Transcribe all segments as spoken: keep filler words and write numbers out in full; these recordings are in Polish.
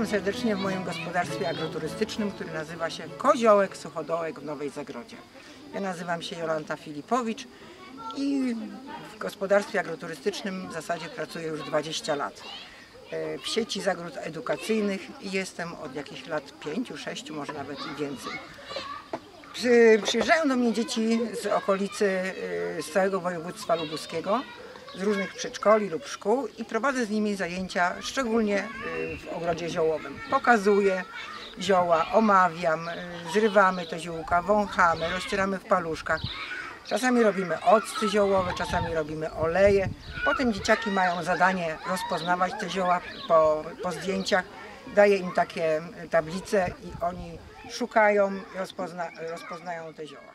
serdecznie w moim gospodarstwie agroturystycznym, który nazywa się Koziołek Suchodołek w Nowej Zagrodzie. Ja nazywam się Jolanta Filipowicz i w gospodarstwie agroturystycznym w zasadzie pracuję już dwadzieścia lat. W sieci zagród edukacyjnych i jestem od jakichś lat pięciu, sześciu, może nawet i więcej. Przyjeżdżają do mnie dzieci z okolicy, z całego województwa lubuskiego, z różnych przedszkoli lub szkół i prowadzę z nimi zajęcia, szczególnie w ogrodzie ziołowym. Pokazuję zioła, omawiam, zrywamy te ziółka, wąchamy, rozcieramy w paluszkach. Czasami robimy octy ziołowe, czasami robimy oleje. Potem dzieciaki mają zadanie rozpoznawać te zioła po, po zdjęciach. Daję im takie tablice i oni szukają i rozpozna, rozpoznają te zioła.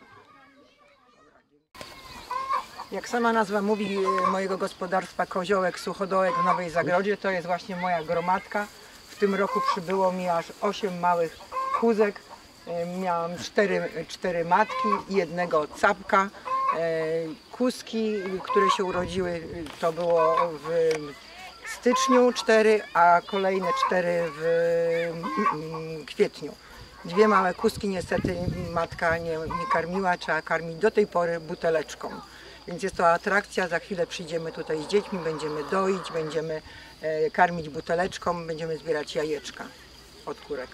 Jak sama nazwa mówi mojego gospodarstwa Koziołek Suchodołek w Nowej Zagrodzie, to jest właśnie moja gromadka. W tym roku przybyło mi aż osiem małych kózek. Miałam cztery, cztery matki i jednego capka. Kózki, które się urodziły, to było w styczniu cztery, a kolejne cztery w kwietniu. Dwie małe kózki niestety matka nie, nie karmiła, trzeba karmić do tej pory buteleczką. Więc jest to atrakcja, za chwilę przyjdziemy tutaj z dziećmi, będziemy doić, będziemy karmić buteleczką, będziemy zbierać jajeczka od kurek.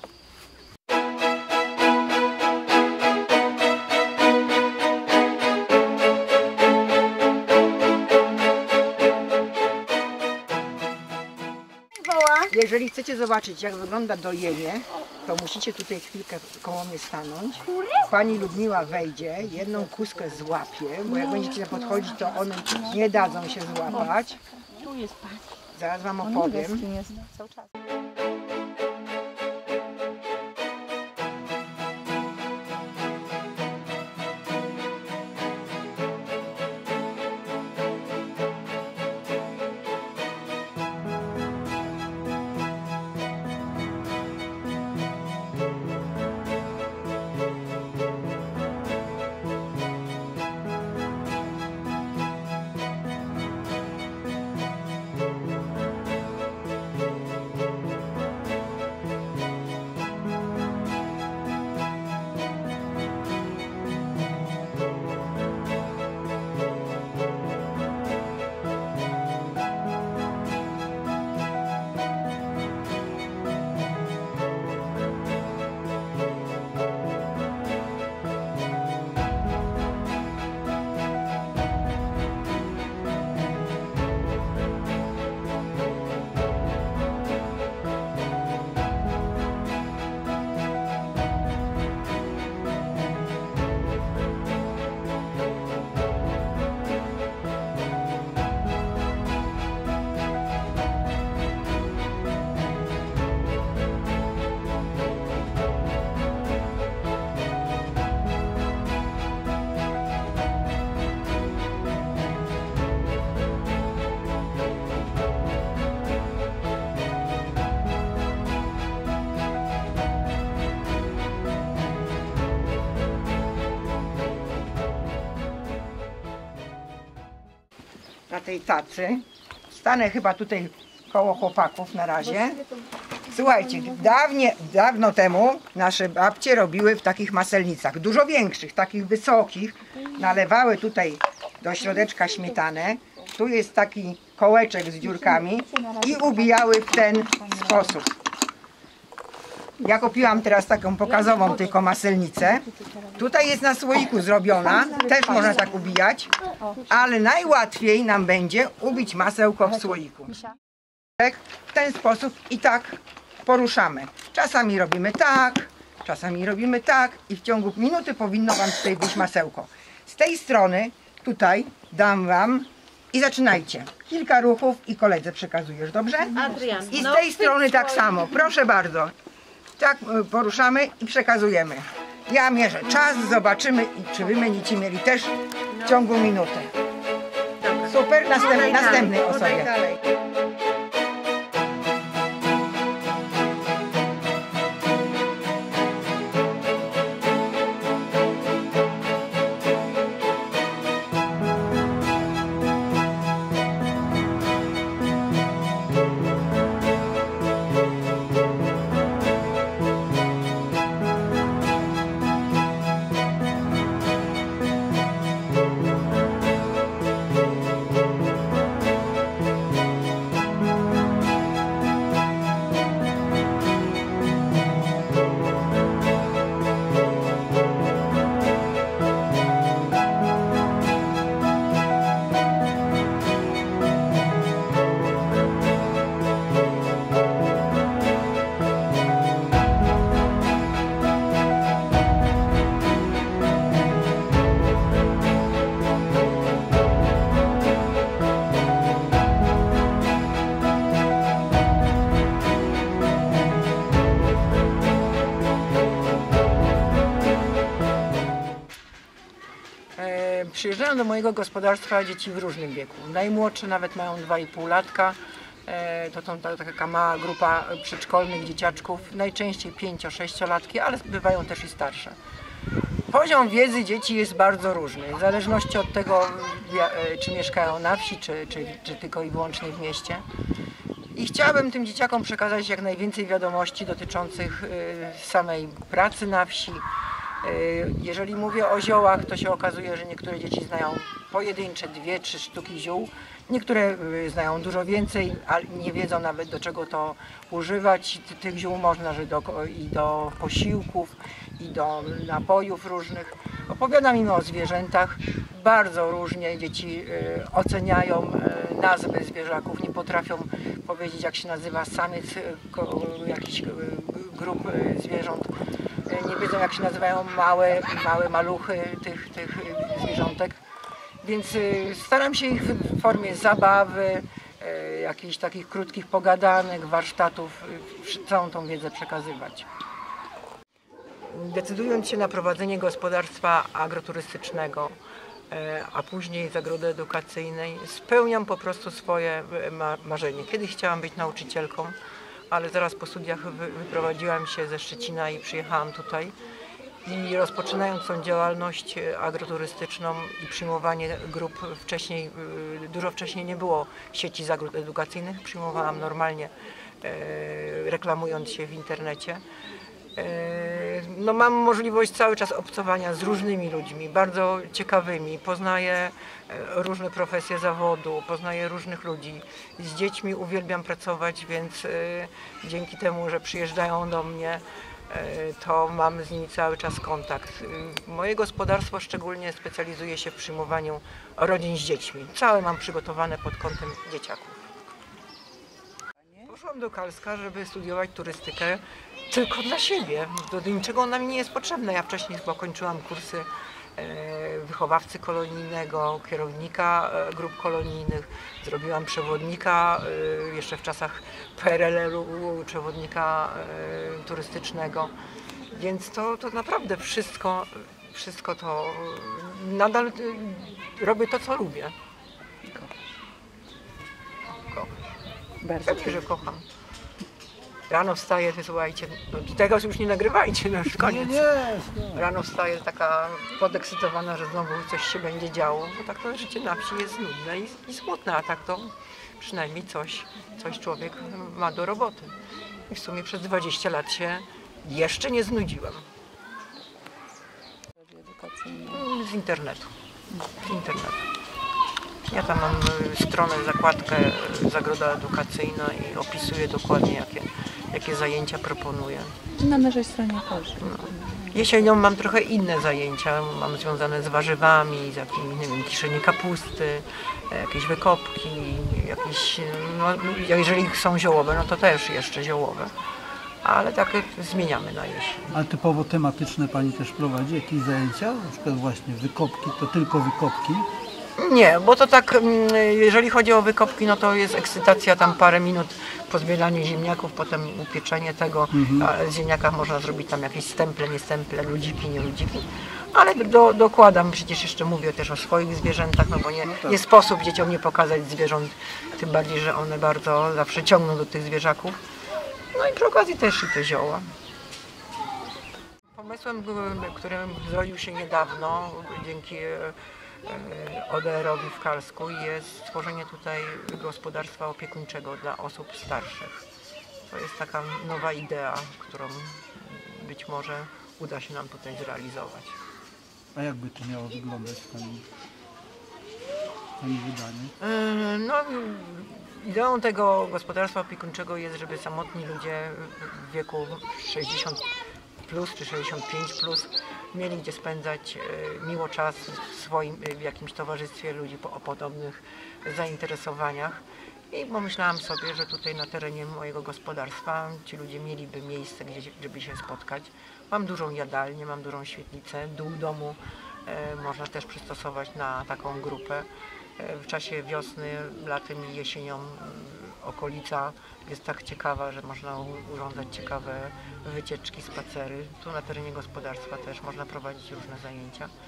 Jeżeli chcecie zobaczyć, jak wygląda dojenie, to musicie tutaj chwilkę koło mnie stanąć. Pani Ludmiła wejdzie, jedną kózkę złapie, bo jak będziecie podchodzić, to one nie dadzą się złapać. Zaraz wam opowiem. Na tej tacy. Stanę chyba tutaj koło chłopaków na razie. Słuchajcie, dawnie, dawno temu nasze babcie robiły w takich maselnicach, dużo większych, takich wysokich. Nalewały tutaj do środeczka śmietanę. Tu jest taki kołeczek z dziurkami i ubijały w ten sposób. Ja kupiłam teraz taką pokazową tylko maselnicę. Tutaj jest na słoiku zrobiona, też można tak ubijać, ale najłatwiej nam będzie ubić masełko w słoiku. W ten sposób i tak poruszamy. Czasami robimy tak, czasami robimy tak i w ciągu minuty powinno wam tutaj być masełko. Z tej strony tutaj dam wam i zaczynajcie. Kilka ruchów i koledze przekazujesz, dobrze? Adrian. I z tej strony tak samo, proszę bardzo. Tak poruszamy i przekazujemy. Ja mierzę czas, zobaczymy, czy wy będziecie mieli też w ciągu minuty. Super, następny, następnej osobie. Przyjeżdżają do mojego gospodarstwa dzieci w różnym wieku. Najmłodsze nawet mają dwa i pół latka. To są taka mała grupa przedszkolnych dzieciaczków, najczęściej pięcio-sześciolatki, ale bywają też i starsze. Poziom wiedzy dzieci jest bardzo różny, w zależności od tego, czy mieszkają na wsi, czy, czy, czy tylko i wyłącznie w mieście. I chciałabym tym dzieciakom przekazać jak najwięcej wiadomości dotyczących samej pracy na wsi. Jeżeli mówię o ziołach, to się okazuje, że niektóre dzieci znają pojedyncze dwie, trzy sztuki ziół. Niektóre znają dużo więcej, ale nie wiedzą nawet do czego to używać. Tych ziół można że do, i do posiłków, i do napojów różnych. Opowiadam im o zwierzętach. Bardzo różnie dzieci oceniają nazwy zwierzaków. Nie potrafią powiedzieć jak się nazywa samiec jakichś grup zwierząt. Nie wiedzą jak się nazywają małe, małe maluchy tych, tych zwierzątek. Więc staram się ich w formie zabawy, jakichś takich krótkich pogadanek, warsztatów, całą tą wiedzę przekazywać. Decydując się na prowadzenie gospodarstwa agroturystycznego, a później zagrody edukacyjnej, spełniam po prostu swoje marzenie. Kiedyś chciałam być nauczycielką, ale zaraz po studiach wyprowadziłam się ze Szczecina i przyjechałam tutaj. I rozpoczynając tą działalność agroturystyczną i przyjmowanie grup wcześniej, dużo wcześniej nie było sieci zagród edukacyjnych, przyjmowałam normalnie, reklamując się w internecie. No, mam możliwość cały czas obcowania z różnymi ludźmi, bardzo ciekawymi, poznaję różne profesje zawodu, poznaję różnych ludzi. Z dziećmi uwielbiam pracować, więc dzięki temu, że przyjeżdżają do mnie, to mamy z nimi cały czas kontakt. Moje gospodarstwo szczególnie specjalizuje się w przyjmowaniu rodzin z dziećmi. Całe mam przygotowane pod kątem dzieciaków. Poszłam do Kalska, żeby studiować turystykę tylko dla siebie. Do niczego ona mi nie jest potrzebna. Ja wcześniej chyba kończyłam kursy wychowawcy kolonijnego, kierownika grup kolonijnych, zrobiłam przewodnika jeszcze w czasach P R L u, przewodnika turystycznego, więc to, to naprawdę wszystko, wszystko to, nadal robię to co lubię. Kocham. Bardzo Pewnie, że kocham. Rano wstaję, słuchajcie, no, tego już nie nagrywajcie, no już koniec. Nie, nie, Rano wstaję taka podekscytowana, że znowu coś się będzie działo, bo tak to życie na wsi jest nudne i, i smutne, a tak to przynajmniej coś, coś człowiek ma do roboty. I w sumie przez dwadzieścia lat się jeszcze nie znudziłam. Z internetu. Z internetu. Ja tam mam stronę, zakładkę Zagroda Edukacyjna i opisuję dokładnie jakie, jakie zajęcia proponuję. Na naszej stronie też. No. Jesienią mam trochę inne zajęcia, mam związane z warzywami, z jakimś, nie wiem, kiszenie kapusty, jakieś wykopki, jakieś, no, jeżeli są ziołowe, no to też jeszcze ziołowe. Ale takie zmieniamy na jesień. Ale typowo tematyczne Pani też prowadzi jakieś zajęcia? Na przykład właśnie wykopki, to tylko wykopki? Nie, bo to tak, jeżeli chodzi o wykopki, no to jest ekscytacja, tam parę minut po zbieraniu ziemniaków, potem upieczenie tego, mhm. a z ziemniakach można zrobić tam jakieś stemple, nie stemple, ludziki, nie ludziki, ale do, dokładam, przecież jeszcze mówię też o swoich zwierzętach, no bo nie, no tak. nie sposób dzieciom nie pokazać zwierząt, tym bardziej, że one bardzo zawsze ciągną do tych zwierzaków. No i przy okazji też i te zioła. Pomysłem, który zrodził się niedawno, dzięki O D R-owi w Kalsku, jest stworzenie tutaj gospodarstwa opiekuńczego dla osób starszych. To jest taka nowa idea, którą być może uda się nam tutaj zrealizować. A jakby to miało wyglądać Pani, Pani wydanie? No, ideą tego gospodarstwa opiekuńczego jest, żeby samotni ludzie w wieku sześćdziesiąt plus czy sześćdziesiąt pięć plus mieli gdzie spędzać miło czas w swoim, w jakimś towarzystwie ludzi o podobnych zainteresowaniach. I pomyślałam sobie, że tutaj na terenie mojego gospodarstwa ci ludzie mieliby miejsce, gdzie, żeby się spotkać. Mam dużą jadalnię, mam dużą świetlicę, dół domu e, można też przystosować na taką grupę. E, w czasie wiosny, latem i jesienią okolica jest tak ciekawa, że można urządzać ciekawe wycieczki, spacery. Tu na terenie gospodarstwa też można prowadzić różne zajęcia.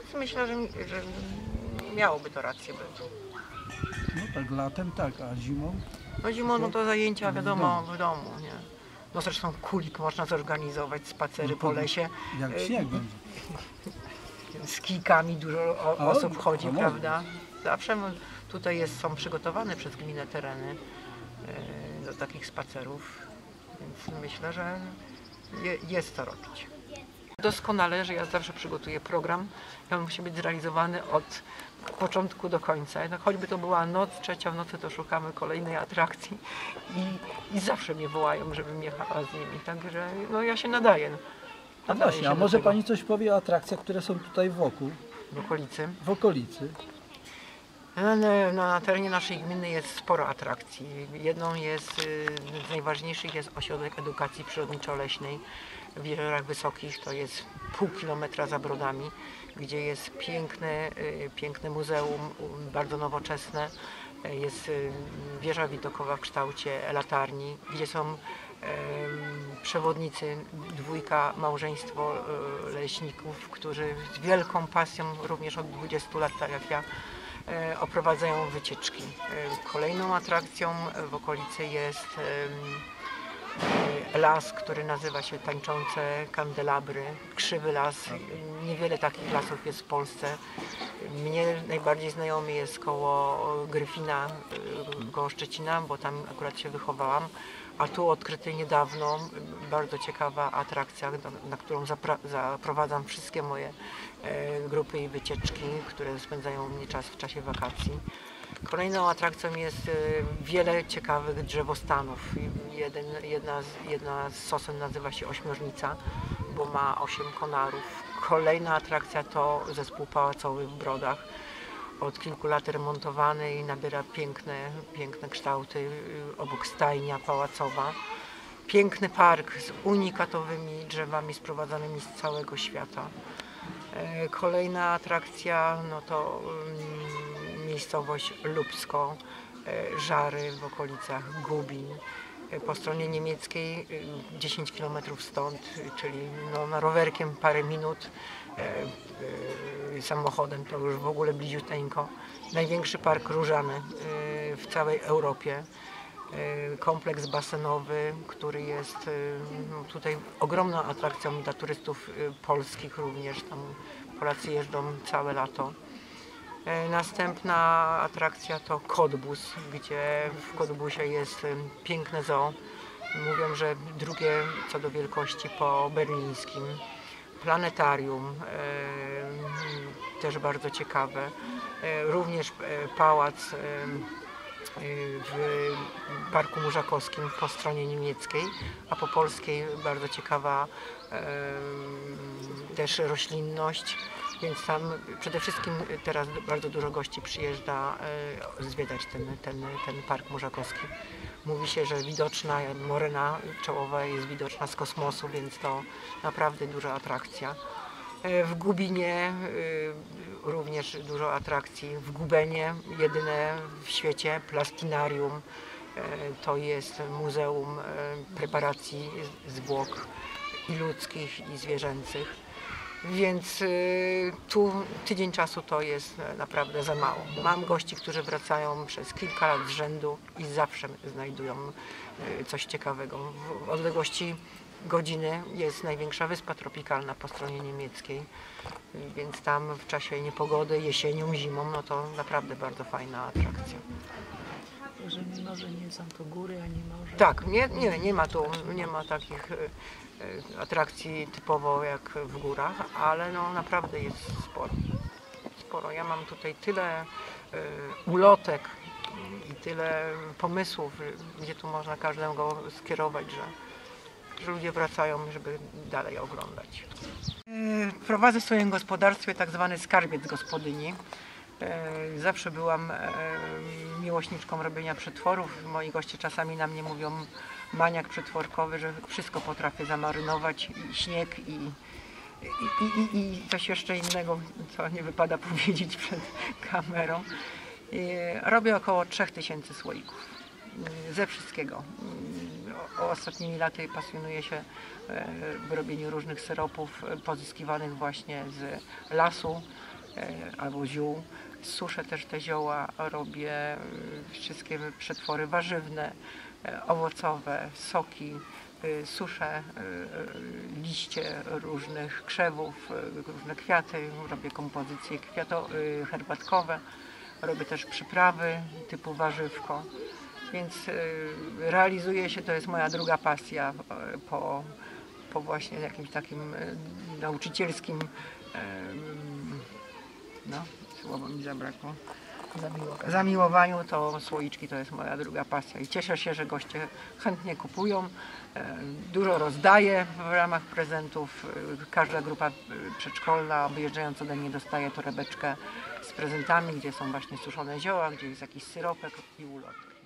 myślę, że, że miałoby to rację bytu. No tak, latem tak, a zimą? No zimą no to zajęcia W wiadomo domu. w domu, nie? No zresztą kulik można zorganizować, spacery po lesie. Jak Y, śnieg będzie. Z kijkami dużo o, A, osób chodzi, a może prawda? Zawsze m- tutaj jest, są przygotowane przez gminę tereny y, do takich spacerów, więc myślę, że je, jest co robić. Doskonale, że ja zawsze przygotuję program i on musi być zrealizowany od początku do końca. No, choćby to była noc, trzecia w nocy, to szukamy kolejnej atrakcji i, i zawsze mnie wołają, żebym jechała z nimi, także no, ja się nadaję. A nadaję właśnie, się a do może tego. Pani coś powie o atrakcjach, które są tutaj wokół, W okolicy. w okolicy? No, no, na terenie naszej gminy jest sporo atrakcji. Jedną jest, y, z najważniejszych jest ośrodek edukacji przyrodniczo-leśnej w Jeziorach Wysokich. To jest pół kilometra za Brodami, gdzie jest piękne, y, piękne muzeum, y, bardzo nowoczesne. Y, Jest y, wieża widokowa w kształcie latarni, gdzie są em, przewodnicy, dwójka małżeństwo y, leśników, którzy z wielką pasją, również od dwudziestu lat, tak jak ja, e, oprowadzają wycieczki. E, Kolejną atrakcją w okolicy jest e, las, który nazywa się Tańczące Kandelabry, krzywy las. Niewiele takich lasów jest w Polsce. Mnie najbardziej znajomy jest koło Gryfina, e, koło Szczecina, bo tam akurat się wychowałam. A tu odkryty niedawno, bardzo ciekawa atrakcja, na, na którą zapra- zaprowadzam wszystkie moje e, grupy i wycieczki, które spędzają u mnie czas w czasie wakacji. Kolejną atrakcją jest e, wiele ciekawych drzewostanów. Jeden, jedna, z, jedna z sosen nazywa się Ośmiornica, bo ma osiem konarów. Kolejna atrakcja to zespół pałacowy w Brodach. Od kilku lat remontowany i nabiera piękne, piękne kształty, obok stajnia pałacowa. Piękny park z unikatowymi drzewami sprowadzanymi z całego świata. E, Kolejna atrakcja no to mm, miejscowość Lubsko, e, Żary w okolicach Gubin. E, Po stronie niemieckiej e, dziesięć kilometrów stąd, e, czyli no, na rowerkiem parę minut, e, e, samochodem to już w ogóle bliziuteńko. Największy park różany e, w całej Europie. E, Kompleks basenowy, który jest e, no, tutaj ogromną atrakcją dla turystów e, polskich również. Tam Polacy jeżdżą całe lato. E, Następna atrakcja to Cottbus, gdzie w Cottbusie jest e, piękne zoo. Mówią, że drugie co do wielkości po berlińskim. Planetarium, e, też bardzo ciekawe. E, również e, pałac e, w Parku Murzakowskim po stronie niemieckiej, a po polskiej bardzo ciekawa e, też roślinność, więc tam przede wszystkim teraz bardzo dużo gości przyjeżdża e, zwiedzać ten, ten, ten Park Murzakowski. Mówi się, że widoczna morena czołowa jest widoczna z kosmosu, więc to naprawdę duża atrakcja. E, W Gubinie y, również dużo atrakcji. W Gubenie jedyne w świecie plastinarium. E, To jest muzeum e, preparacji zwłok i ludzkich, i zwierzęcych. Więc y, tu tydzień czasu to jest e, naprawdę za mało. Mam gości, którzy wracają przez kilka lat z rzędu i zawsze znajdują y, coś ciekawego. W odległości godziny jest największa wyspa tropikalna po stronie niemieckiej, y, więc tam w czasie niepogody, jesienią, zimą, no to naprawdę bardzo fajna atrakcja. Że mimo, że nie są to góry, ani morze. Tak, nie, nie, nie ma tu nie ma takich y, y, atrakcji typowo jak w górach, ale no naprawdę jest sporo. Sporo. Ja mam tutaj tyle y, ulotek i tyle pomysłów, y, gdzie tu można każdego skierować, że, że ludzie wracają, żeby dalej oglądać. Y, Prowadzę w swoim gospodarstwie tak zwany skarbiec gospodyni. E, Zawsze byłam e, miłośniczką robienia przetworów. Moi goście czasami na mnie mówią maniak przetworkowy, że wszystko potrafię zamarynować, i śnieg i, i, i, i coś jeszcze innego, co nie wypada powiedzieć przed kamerą. E, Robię około trzech tysięcy słoików e, ze wszystkiego. E, o- Ostatnimi laty pasjonuję się e, w robieniu różnych syropów e, pozyskiwanych właśnie z lasu, albo ziół. Suszę też te zioła, robię wszystkie przetwory warzywne, owocowe, soki. Suszę liście różnych krzewów, różne kwiaty, robię kompozycje kwiato, herbatkowe, robię też przyprawy typu warzywko, więc realizuję się, to jest moja druga pasja po, po właśnie jakimś takim nauczycielskim, no słowo mi zabrakło, Zamiłowanie. zamiłowaniu, to słoiczki to jest moja druga pasja i cieszę się, że goście chętnie kupują. Dużo rozdaję w ramach prezentów. Każda grupa przedszkolna objeżdżając ode mnie dostaje torebeczkę z prezentami, gdzie są właśnie suszone zioła, gdzie jest jakiś syropek i ulotki.